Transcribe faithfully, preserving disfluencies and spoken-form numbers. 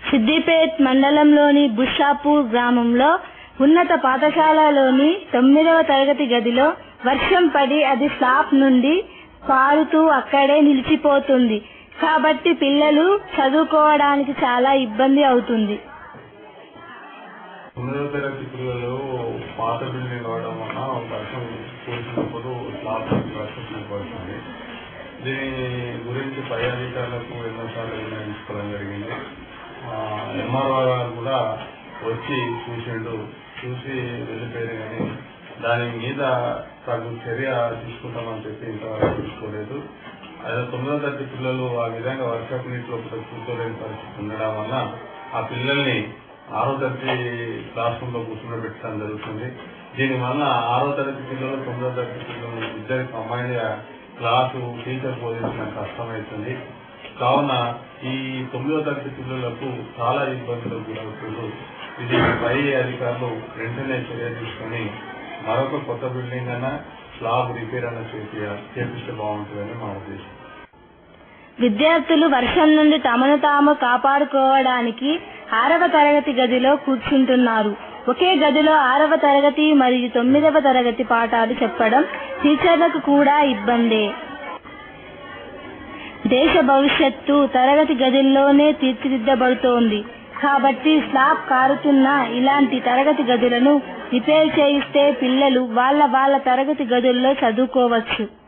సిద్దిపేట్ మండలంలోని బుషాపూర్ గ్రామంలో ఉన్నత పాఠశాలలోని తొమ్మిదవ తరగతి గదిలో వర్షం పడి అది స్లాబ్ నుండి పారుతూ అక్కడే నిలిచిపోతుంది. కాబట్టి పిల్లలు చదువుకోవడానికి చాలా ఇబ్బంది అవుతుంది. తొమ్మిదవ తరగతి పిల్లలు పాత బిల్డింగ్ అవడం వల్ల వర్షం కూర్చున్నప్పుడు స్లాబ్ వర్షం పడుతుంది. దీని గురించి పై అధికారులకు ఎన్నోసార్లు నిర్ణయించుకోవడం జరిగింది. ఎంఆర్ఓ గారు కూడా వచ్చి చూసిండు, చూసి వెళ్ళిపోయారు. కానీ దాని మీద తగు చర్య తీసుకుంటామని చెప్పి ఇంతవరకు తీసుకోలేదు. అదే తొమ్మిదవ తరగతి పిల్లలు ఆ విధంగా వర్షపు నీటిలో కూర్చోలేని పరిస్థితి ఉండడం వల్ల ఆ పిల్లల్ని ఆరో తరగతి క్లాస్ రూమ్ లో కూర్చోబెట్టడం జరుగుతుంది. దీనివల్ల ఆరో తరగతి పిల్లలు తొమ్మిదవ తరగతి పిల్లలు ఇద్దరికి కంబైన్డ్ క్లాసు టీచర్ పోజిషన్ కష్టమవుతుంది. కావున ఈ తొమ్మిదవ తరగతి పిల్లలకు చాలా ఇబ్బందులు గురవుతుంది. ఇది పై అధికారులు వెంటనే చర్య తీసుకుని మరొక కొత్త బిల్డింగ్ అయినా స్లాబ్ రిపేర్ అయినా చేపిస్తే బాగుంటుందని మా ఉద్దేశం. విద్యార్థులు వర్షం నుండి తమను తాము కాపాడుకోవడానికి ఆరవ తరగతి గదిలో కూర్చుంటున్నారు. ఒకే గదిలో ఆరవ తరగతి మరియు తొమ్మిదవ తరగతి పాఠాలు చెప్పడం టీచర్లకు కూడా ఇబ్బందే. దేశ భవిష్యత్తు తరగతి గదుల్లోనే తీర్చిదిద్దబడుతోంది. కాబట్టి స్లాబ్ కారుతున్న ఇలాంటి తరగతి గదులను రిపేర్ చేయిస్తే పిల్లలు వాళ్ళ వాళ్ళ తరగతి గదుల్లో చదువుకోవచ్చు.